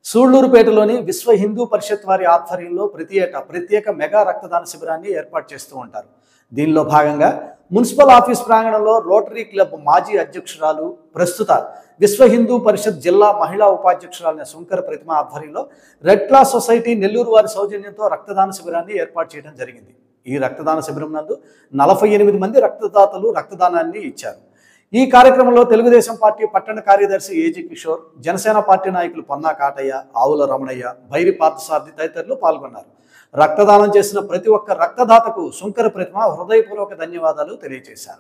సూళ్లూరుపేటలోని విశ్వ హిందూ పరిషత్ వారి ఆధ్వర్యంలో ప్రతి ఏటా ప్రత్యేక మెగా రక్తదాన శిబిరాన్ని ఏర్పాటు చేస్తూ ఉంటారు. దీనిలో భాగంగా మున్సిపల్ ఆఫీస్ ప్రాంగణంలో రోటరీ క్లబ్ మాజీ అధ్యక్షురాలు, ప్రస్తుత విశ్వ హిందూ పరిషత్ జిల్లా మహిళా ఉపాధ్యక్షురాలైన శంకర ప్రతిమ ఆధ్వర్యంలో రెడ్ క్రాస్ సొసైటీ నెల్లూరు వారి సౌజన్యంతో రక్తదాన శిబిరాన్ని ఏర్పాటు చేయడం జరిగింది. ఈ రక్తదాన శిబిరం నందు 48 మంది రక్తదాతలు రక్తదానాన్ని ఇచ్చారు. ఈ కార్యక్రమంలో తెలుగుదేశం పార్టీ పట్టణ కార్యదర్శి ఏజీ కిషోర్, జనసేన పార్టీ నాయకులు పన్నా కాటయ్య, ఆవుల రమణయ్య, భైరి పార్థసారథి తదితరులు పాల్గొన్నారు. రక్తదానం చేసిన ప్రతి ఒక్క రక్తదాతకు శంకర ప్రతిమ హృదయపూర్వక ధన్యవాదాలు తెలియజేశారు.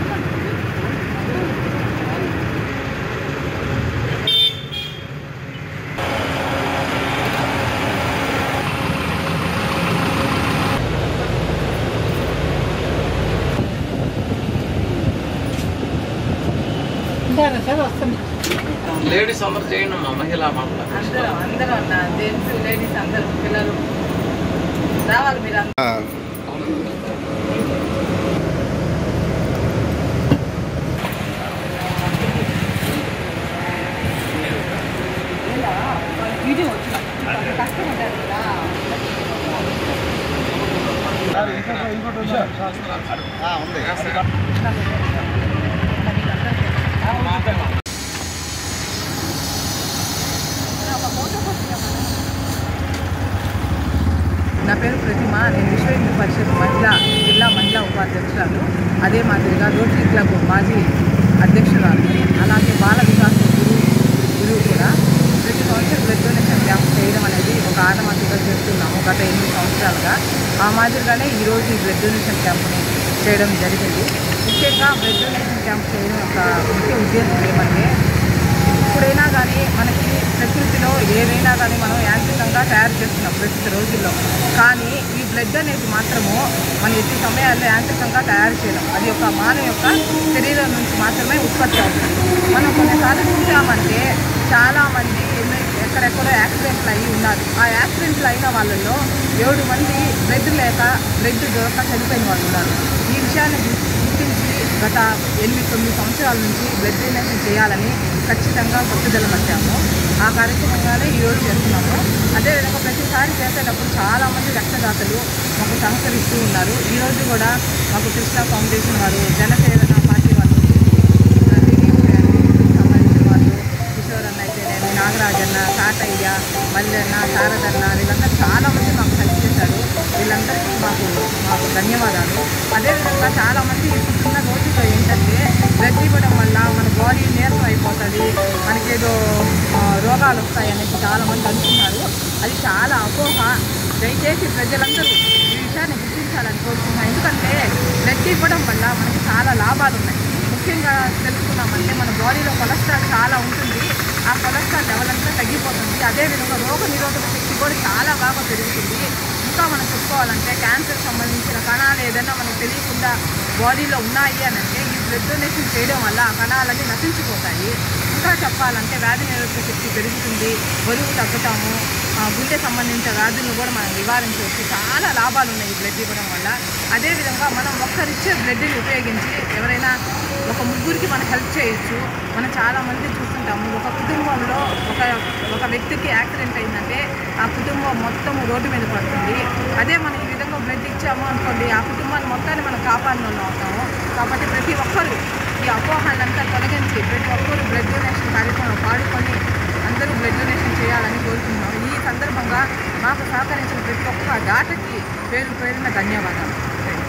లేడీస్ అందరూ చేయండి అమ్మా, మహిళా అందరూ అన్న జెంట్స్ లేడీస్ అందరూ పిల్లలు రావాలి మీరు. వీడియో కష్టం ఉంటుంది కదా. నా పేరు ప్రతిమ. నేను విశ్వ హిందూ పరిషత్ జిల్లా మహిళా ఉపాధ్యక్షురాలు, అదే మాదిరిగా రోటరీ క్లబ్ మాజీ అధ్యక్షురాలు, అలాగే బాల వికాస్ గురువు కూడా. ప్రతి సంవత్సరం బ్లడ్ డొనేషన్ క్యాంప్ చేయడం అనేది ఒక ఆటమాటిగా చేస్తున్నాము గత 8 సంవత్సరాలుగా. ఆ మాదిరిగానే ఈరోజు ఈ బ్లడ్ డొనేషన్ క్యాంప్ని చేయడం జరిగింది. ముఖ్యంగా బ్లడ్ డొనేషన్ క్యాంప్ చేయడం యొక్క ముఖ్య ఉద్దేశం ఏమంటే, ఎప్పుడైనా కానీ మనకి ప్రకృతిలో ఏదైనా కానీ మనం యాంత్రికంగా తయారు చేస్తున్నాం ప్రస్తుత రోజుల్లో. కానీ ఈ బ్లడ్ అనేది మాత్రము మన ఎట్టి సమయాల్లో యాంత్రికంగా తయారు చేయడం, అది ఒక మానవ యొక్క శరీరం నుంచి మాత్రమే ఉత్పత్తి అవుతుంది. మనం కొన్నిసార్లు చూసామంటే చాలామంది ఎక్కడెక్కడో యాక్సిడెంట్లు అయ్యి ఉన్నారు. ఆ యాక్సిడెంట్లు అయిన వాళ్ళలో 7 మంది బ్లడ్ దొరక చనిపోయిన వాళ్ళు ఉన్నారు. ఈ విషయాన్ని గుర్తించి గత 8-9 సంవత్సరాల నుంచి బ్లడ్ డొనేషన్ చేయాలని ఖచ్చితంగా పట్టుదల పట్టాము. ఆ కార్యక్రమంగానే ఈరోజు చేస్తున్నాము. అదేవిధంగా ప్రతిసారి చేసేటప్పుడు చాలామంది రక్తదాతలు మాకు సహకరిస్తూ ఉన్నారు. ఈరోజు కూడా మాకు కృష్ణ ఫౌండేషన్ వారు, జనసేన పార్టీ వాళ్ళు, సంబంధించిన వాళ్ళు, కిషోర్ అన్న అయితేనేమి, నాగరాజన్న, కాటయ్య, మల్లన్న, శారదన్న, వీళ్ళందరూ చాలామంది మాకు హెల్ప్ చేశారు. వీళ్ళందరికీ మాకు ధన్యవాదాలు. అదేవిధంగా చాలామంది ఇప్పుడున్న రోజుల్లో ఏంటంటే బ్లడ్ ఇవ్వడం వల్ల మన బాడీ నీరసం అయిపోతుంది, మనకేదో రోగాలు వస్తాయనేసి చాలామంది అనుకున్నారు. అది చాలా అపోహ. దయచేసి ప్రజలందరూ ఈ విషయాన్ని గుర్తించాలని కోరుకుంటున్నాను. ఎందుకంటే బ్లడ్ ఇవ్వడం వల్ల మనకి చాలా లాభాలు ఉన్నాయి. ముఖ్యంగా తెలుసుకున్నామంటే మన బాడీలో కొలెస్ట్రాల్ చాలా ఉంటుంది. ఆ కొలెస్ట్రాల్ లెవెల్ అంతా తగ్గిపోతుంది. అదేవిధంగా రోగ నిరోధక శక్తి కూడా చాలా బాగా పెరుగుతుంది. ఇంకా మనం చెప్పుకోవాలంటే క్యాన్సర్ సంబంధించిన కణాలు ఏదైనా మనకు తెలియకుండా బాడీలో ఉన్నాయి అని అంటే ఈ బ్లడ్ డొనేషన్ చేయడం వల్ల ఆ కణాలన్నీ నశించిపోతాయి. ఇంకా చెప్పాలంటే వ్యాధి నిరోధక శక్తి పెరుగుతుంది, బరువు తగ్గుతాము, గుండె సంబంధించిన వ్యాధులను కూడా మనం నివారించవచ్చు. చాలా లాభాలు ఉన్నాయి ఈ బ్లడ్ ఇవ్వడం వల్ల. అదేవిధంగా మనం ఒక్కరిచ్చే బ్లడ్ని ఉపయోగించి ఎవరైనా ఒక ముగ్గురికి మనం హెల్ప్ చేయొచ్చు. మనం చాలామంది చూస్తుంటాము, ఒక కుటుంబంలో ఒక వ్యక్తికి యాక్సిడెంట్ అయిందంటే ఆ కుటుంబం మొత్తం రోడ్డు మీద పడుతుంది. అదే మనం ఈ విధంగా బ్లడ్ ఇచ్చాము అనుకోండి, ఆ కుటుంబాన్ని మొత్తాన్ని మనం కాపాడిన వాళ్ళు అవుతాము. కాబట్టి ప్రతి ఒక్కరూ ఈ అపోహలంతా తొలగించి ప్రతి ఒక్కరూ బ్లడ్ డొనేషన్ కార్యక్రమం పాడుకొని అందరూ బ్లడ్ డొనేషన్ చేయాలని కోరుకుంటున్నాము. ఈ సందర్భంగా మాకు సహకరించిన ప్రతి ఒక్క దాతకి పేరున ధన్యవాదాలు.